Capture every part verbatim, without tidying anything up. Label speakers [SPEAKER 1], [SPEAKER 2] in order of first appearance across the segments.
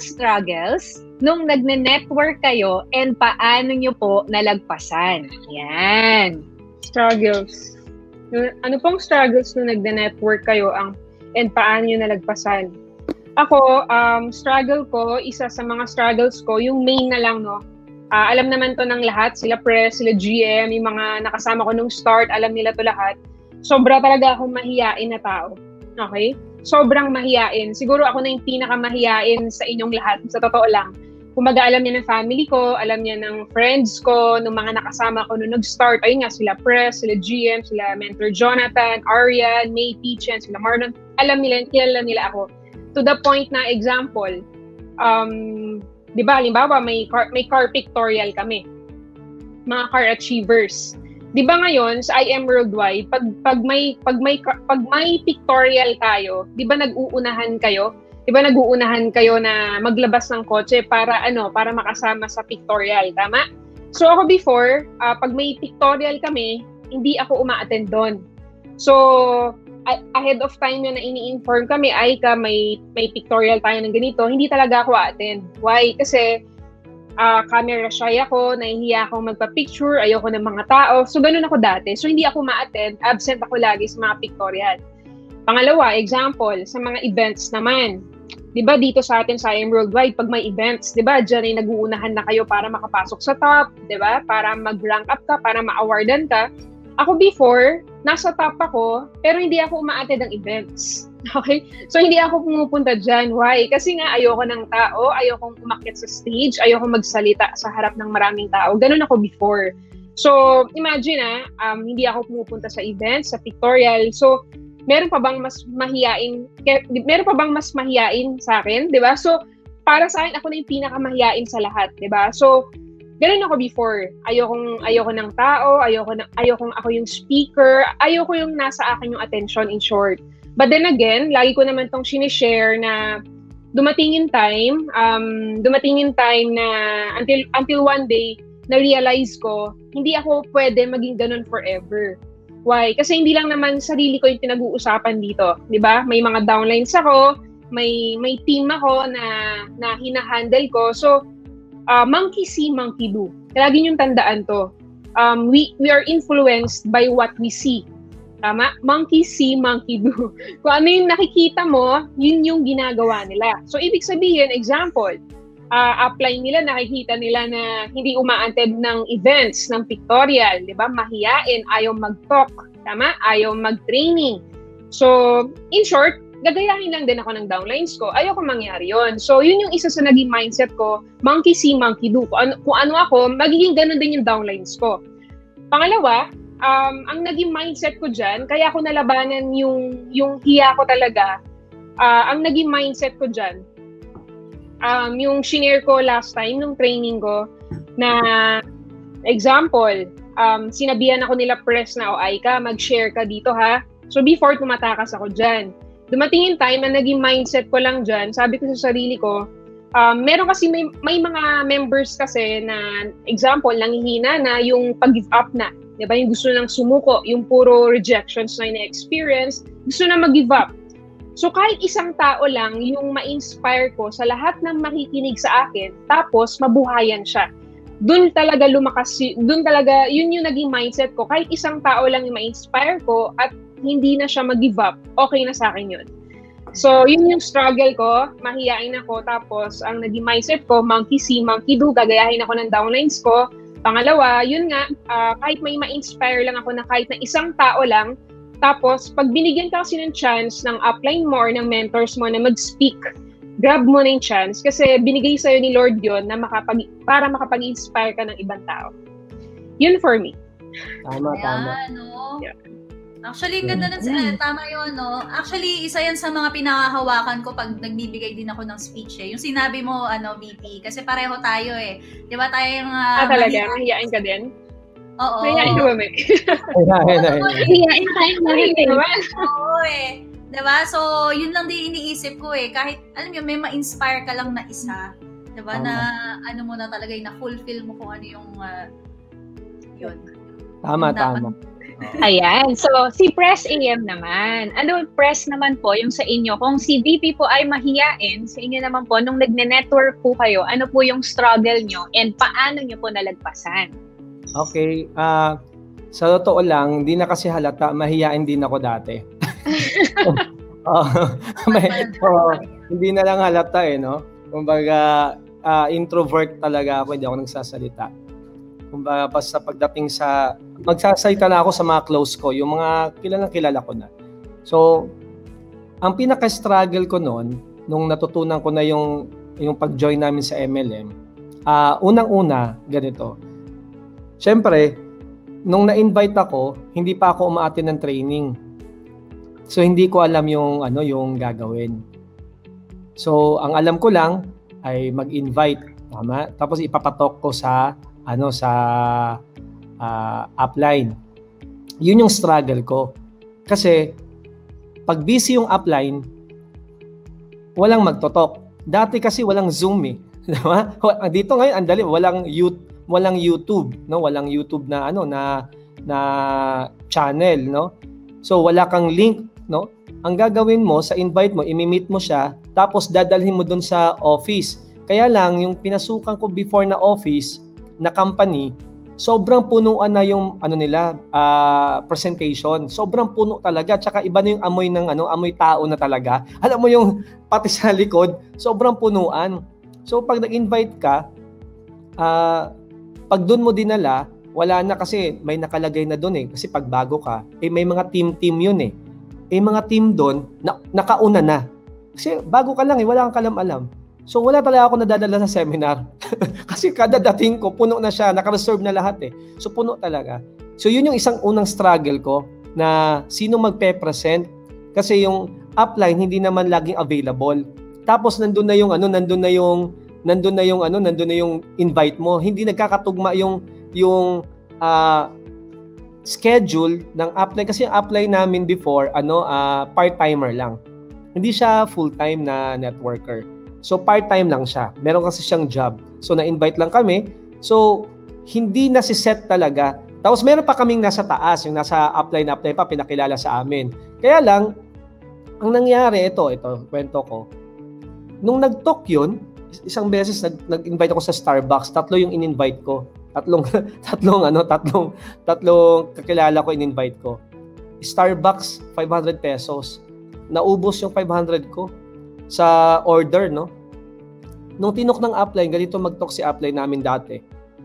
[SPEAKER 1] struggles nung nagne-network kayo and paano nyo po nalagpasan? Yan.
[SPEAKER 2] Struggles. Ano pong struggles nung nagne-network kayo ang and paano nyo nalagpasan? Ako, um, struggle ko, isa sa mga struggles ko, yung main na lang, no? Uh, alam naman to ng lahat, sila press, sila G M, yung mga nakasama ko nung start, alam nila to lahat. Sobra talaga akong mahiyain na tao. Okay? Sobrang mahiyain. Siguro ako na yung pinakamahiyain sa inyong lahat, sa totoo lang. Kumaga alam niya ng family ko, alam niya ng friends ko, ng mga nakasama ko nung nag-start. Ayun nga, sila Press, sila G M, sila Mentor Jonathan, Arian, May Peachen, sila Marlon. Alam nila, kilala nila ako. To the point na, example, um, di ba, halimbawa, may car, may car pictorial kami. Mga car achievers. Di ba ngayon, sa I M Worldwide, pag, pag, may, pag, may, pag may pictorial tayo, di ba nag-uunahan kayo? Di ba nag-uunahan kayo na maglabas ng kotse para ano, para makasama sa pictorial, tama? So ako before, uh, pag may pictorial kami, hindi ako uma-attend doon. So ahead of time yun na ini-inform kami, ay ka may may pictorial tayo ng ganito, hindi talaga ako a-attend. Why? Kasi uh, camera shy ako, nahihiya akong magpa-picture, ayoko ng mga tao. So ganun ako dati. So hindi ako ma-attend, absent ako lagi sa mga pictorial. Pangalawa, example, sa mga events naman. 'Di ba dito sa atin sa I M Worldwide, pag may events, 'di ba, diyan ay nag-uunahan na kayo para makapasok sa top, 'di ba? Para mag-rank up ka, para ma-awardan ka. Ako before, nasa top ako, pero hindi ako uma-attend ng events. Okay? So hindi ako pumupunta diyan. Why? Kasi nga ayoko ng tao, ayoko umakyat sa stage, ayoko magsalita sa harap ng maraming tao. Ganun ako before. So imagine ah, um, hindi ako pumupunta sa events, sa pictorial. So meron pa bang mas mahiyain, meron pa bang mas mahiyain sa akin, 'di ba? So para sa akin, ako na yung pinakamahiyain sa lahat, 'di ba? So ganun ako before. Ayokong ayoko ng tao, ayoko na ayokong ako yung speaker, ayoko yung nasa akin yung attention, in short. But then again, lagi ko naman tong sinishare na dumating in time, um dumating in time na until until one day na-realize ko, hindi ako pwede maging ganun forever. Why? Kasi hindi lang naman sarili ko yung pinag-uusapan dito, 'di ba? May mga downlines ako, may may team ako na na hina-handle ko. So, uh, monkey see, monkey do. Lagi niyong tandaan 'to. Um, we we are influenced by what we see. Tama? Monkey see, monkey do. Kung ano yung nakikita mo, yun yung ginagawa nila. So, ibig sabihin, example, uh, upline nila, nakikita nila na hindi uma-attend ng events, ng pictorial, di ba? Mahiyain, ayaw mag-talk, tama? Ayaw mag-training. So, in short, gagayahin lang din ako ng downlines ko. Ayaw ko mangyari yon. So, yun yung isa sa naging mindset ko, monkey see, monkey do. Kung ano, kung ano ako, magiging ganun din yung downlines ko. Pangalawa, um, ang naging mindset ko dyan, kaya ako nalabanan yung, yung hiya ko talaga, uh, ang naging mindset ko dyan, Um, yung shinare ko last time nung training ko na example, um, sinabihan ako nila press na o ay ka, mag-share ka dito ha. So before, tumatakas ako dyan. Dumating yung time na naging mindset ko lang dyan, sabi ko sa sarili ko, um, meron kasi may, may mga members kasi na example, nanghihina na yung pag-give up na. Diba? Yung gusto nang sumuko, yung puro rejections na na-experience, gusto na mag-give up. So kahit isang tao lang yung ma-inspire ko sa lahat ng makikinig sa akin, tapos mabuhayan siya. Doon talaga lumakas, doon talaga, yun yung naging mindset ko. Kahit isang tao lang yung ma-inspire ko at hindi na siya mag-give up, okay na sa akin yun. So yun yung struggle ko, mahiyain ako, tapos ang naging mindset ko, monkey see, monkey do, gagayahin ako ng downlines ko. Pangalawa, yun nga, uh, kahit may ma-inspire lang ako na kahit na isang tao lang, tapos, pag binigyan ka kasi ng chance ng upline mo or ng mentors mo na mag-speak, grab mo na yung chance kasi binigay sa'yo ni Lord yun na makapag, para makapag-inspire ka ng ibang tao. Yun for me.
[SPEAKER 3] Tama,
[SPEAKER 4] Ayan,
[SPEAKER 3] tama.
[SPEAKER 4] no?
[SPEAKER 1] Yeah.
[SPEAKER 4] Actually, ganda na sila. Tama yun, no? Actually, isa yan sa mga pinakahawakan ko pag nagbibigay din ako ng speech eh. Yung sinabi mo, ano, V P, kasi pareho tayo eh. Di ba tayo yung... Uh,
[SPEAKER 1] ah, talaga? Mahiyain ka din?
[SPEAKER 4] Oo.
[SPEAKER 1] Mahiyain ka ba, May?
[SPEAKER 4] Mahiyain tayo. Mahiyain naman. Oo eh. Diba? So, yun lang din iniisip ko eh. Kahit, alam mo, may ma-inspire ka lang na isa. Diba? Na, ano mo na talaga, na-fulfill mo kung ano yung, uh, yun.
[SPEAKER 3] Tama,
[SPEAKER 4] Yung dapat-
[SPEAKER 3] tama.
[SPEAKER 1] Ayan. So, si Press A M naman. Ano, Press naman po, yung sa inyo, kung si V P po ay mahiyain, sa inyo naman po, nung nagne-network po kayo, ano po yung struggle nyo and paano nyo po nalagpasan?
[SPEAKER 3] Okay. ah sa totoo lang, hindi na kasi halata. Mahiyain din ako dati. Oh, may, oh, hindi na lang halata eh, no? Kumbaga, ah, introvert talaga ako, hindi ako nagsasalita. Kumbaga, basta pagdating sa, magsasalita na ako sa mga close ko, yung mga kilalang kilala ko na. So, ang pinaka-struggle ko noon, nung natutunan ko na yung, yung pag-join namin sa M L M, ah, unang-una, ganito. Siyempre, nung na-invite ako, hindi pa ako umaattend ng training. So, hindi ko alam yung, ano, yung gagawin. So, ang alam ko lang ay mag-invite, tama? Tapos ipapatok ko sa ano sa uh, upline. Yun yung struggle ko. Kasi pag busy yung upline, walang magtotok. Dati kasi walang Zoom eh. Diba? Dito ngayon ang dali, walang YouTube, walang YouTube, no? Walang YouTube na ano na na channel, no? So wala kang link, no? Ang gagawin mo sa invite mo, imi-meet mo siya, tapos dadalhin mo dun sa office. Kaya lang yung pinasukan ko before na office na company, sobrang punuan na yung ano nila, uh, presentation. Sobrang puno talaga. Tsaka iba na yung amoy ng ano, amoy tao na talaga. Alam mo yung pati sa likod, sobrang punuan. So pag nag-invite ka, uh, pag doon mo dinala, wala na kasi may nakalagay na doon eh. Kasi pag bago ka, eh may mga team-team yun eh. Eh mga team doon, na, nakauna na. Kasi bago ka lang eh, wala kang kalam-alam. So wala talaga ako nadadala sa seminar. Kasi kada dating ko, puno na siya, naka-reserve na lahat eh. So puno talaga. So yun yung isang unang struggle ko na sino magpe-present. Kasi yung upline hindi naman laging available. Tapos nandun na yung ano, nandun na yung nandun na yung ano, nandun na yung invite mo. Hindi nagkakatugma yung yung uh, schedule ng upline kasi yung upline namin before ano, uh, part-timer lang. Hindi siya full-time na networker. So part-time lang siya. Meron kasi siyang job. So na-invite lang kami. So hindi na si set talaga. Tapos meron pa kaming nasa taas, yung nasa upline upline pa pinakilala sa amin. Kaya lang ang nangyari ito, ito kwento ko. Nung nag-talk yun, isang beses nag, nag-invite ako sa Starbucks, tatlo yung in-invite ko. Tatlong tatlong ano, tatlong tatlong kakilala ko in-invite ko. Starbucks five hundred pesos. Naubos yung five hundred ko sa order, no? Nung tinok ng upline, ganito mag-talk si upline namin dati.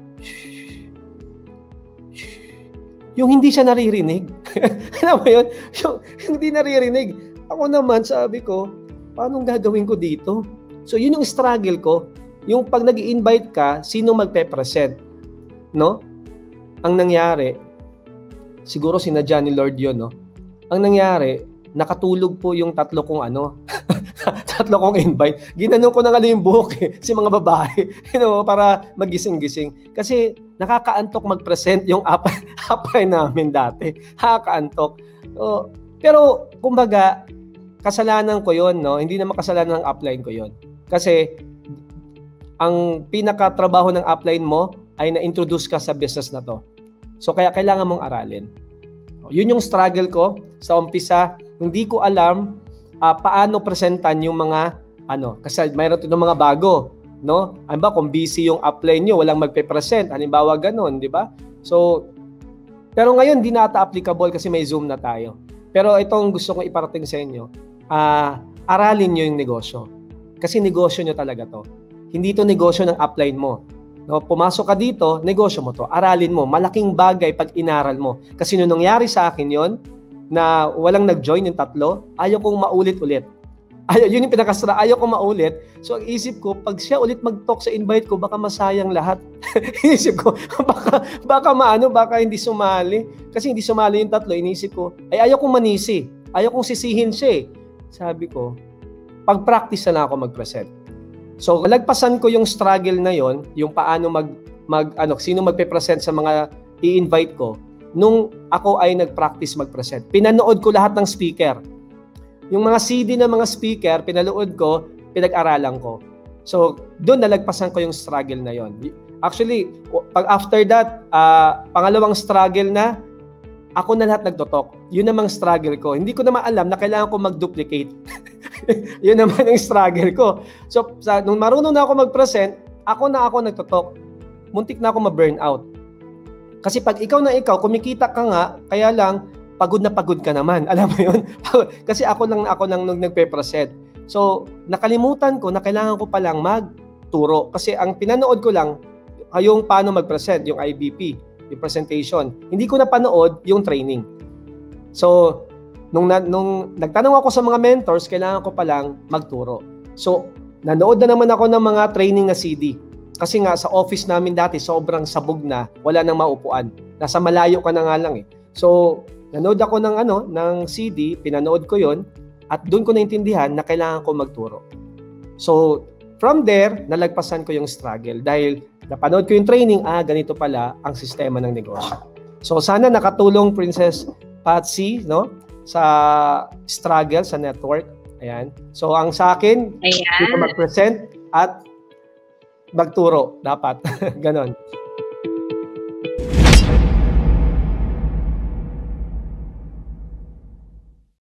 [SPEAKER 3] Yung hindi siya naririnig. Alam mo yun? Yung, yung hindi naririnig. Ako naman, sabi ko, paano gagawin ko dito? So, yun yung struggle ko. Yung pag nag-i-invite ka, sino magpe-present? No? Ang nangyari, siguro sinadya ni Lord yun, no? Ang nangyari, nakatulog po yung tatlo kong ano, tatlo kong invite. Ginanong ko na nga yung buhok eh, si mga babae, you know, para magising-gising. Kasi nakakaantok mag-present yung upline namin dati. Nakakaantok. So, pero, kumbaga, kasalanan ko yon, no? Hindi naman kasalanan ng upline ko yon. Kasi, ang pinakatrabaho ng upline mo ay na-introduce ka sa business na to. So, kaya kailangan mong aralin. Yun yung struggle ko sa umpisa. Hindi ko alam uh, paano presentan yung mga ano, kasi mayroon din mga bago, no? Ano ba kung busy yung upline niyo, walang magpe-present, halimbawa ganun, di ba? So, pero ngayon di na ata applicable kasi may Zoom na tayo. Pero itong gusto kong iparating sa inyo, uh, aralin niyo yung negosyo. Kasi negosyo niyo talaga to. Hindi to negosyo ng upline mo. No, pumasok ka dito, negosyo mo to. Aralin mo, malaking bagay pag inaral mo. Kasi nung nangyari sa akin yon na walang nag-join yung tatlo, ayaw kong maulit-ulit. Ayaw, yun yung pinakastra, ayaw kong maulit. So ang isip ko, pag siya ulit mag-talk sa invite ko, baka masayang lahat. Isip ko, baka, baka maano, baka hindi sumali. Kasi hindi sumali yung tatlo, inisip ko, ay ayaw kong manisi. Ayaw kong sisihin siya eh. Sabi ko, pag-practice na ako mag-present. So, lagpasan ko yung struggle na yon, yung paano mag, mag ano, sino magpe-present sa mga i-invite ko, nung ako ay nag-practice mag-present. Pinanood ko lahat ng speaker. Yung mga C D ng mga speaker, pinanood ko, pinag-aralan ko. So, doon nalagpasan ko yung struggle na yon. Actually, pag after that, uh, pangalawang struggle na, ako na lahat nagtotok. Yun namang struggle ko. Hindi ko naman alam na kailangan ko mag-duplicate. Yun naman yung struggle ko. So, sa, nung marunong na ako mag-present, ako na ako nagtotok. Muntik na ako ma-burn out. Kasi pag ikaw na ikaw, kumikita ka nga, kaya lang, pagod na pagod ka naman. Alam mo yun? Kasi ako lang ako lang nung nagpe-present. So, nakalimutan ko na kailangan ko palang magturo. Kasi ang pinanood ko lang, yung paano mag-present, yung I B P, yung presentation. Hindi ko napanood yung training. So, nung, na, nung nagtanong ako sa mga mentors, kailangan ko palang magturo. So, nanood na naman ako ng mga training na C D. Kasi nga, sa office namin dati, sobrang sabog na, wala nang maupuan. Nasa malayo ka na nga lang eh. So, nanood ako ng, ano, ng C D, pinanood ko yon at doon ko naintindihan na kailangan ko magturo. So, from there, nalagpasan ko yung struggle. Dahil napanood ko yung training, ah, ganito pala ang sistema ng negosyo. So, sana nakatulong Princess Patsy, no? Sa struggle, sa network. Ayan. So, ang sa akin, dito mag-present at magturo. Dapat. Ganon.